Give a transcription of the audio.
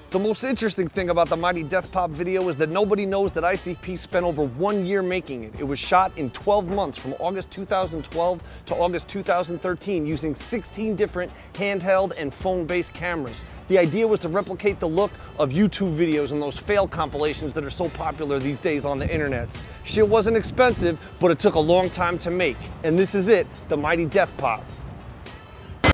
The most interesting thing about the Mighty Death Pop video is that nobody knows that ICP spent over 1 year making it. It was shot in 12 months from August 2012 to August 2013 using 16 different handheld and phone-based cameras. The idea was to replicate the look of YouTube videos and those fail compilations that are so popular these days on the internet. Shit wasn't expensive, but it took a long time to make. And this is it, the Mighty Death Pop.